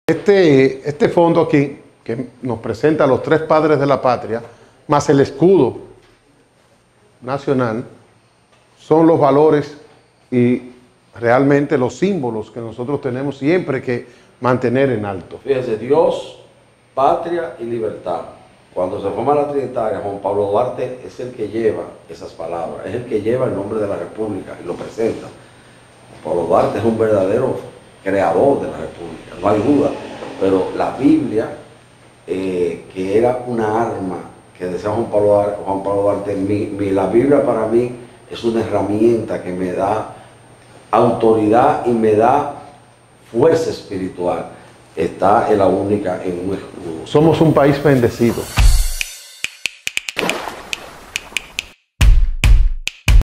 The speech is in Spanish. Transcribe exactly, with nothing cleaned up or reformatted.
Este, este fondo aquí, que nos presenta a los tres padres de la patria, más el escudo nacional, son los valores y realmente los símbolos que nosotros tenemos siempre que mantener en alto. Fíjense, Dios, patria y libertad. Cuando se forma la Trinitaria, Juan Pablo Duarte es el que lleva esas palabras, es el que lleva el nombre de la República y lo presenta. Juan Pablo Duarte es un verdadero creador de la República, no hay duda, pero la Biblia, eh, que era una arma, que decía Juan Pablo, Juan Pablo Duarte, mi, mi, la Biblia para mí es una herramienta que me da autoridad y me da fuerza espiritual. Está en la única en un escudo. Somos un país bendecido.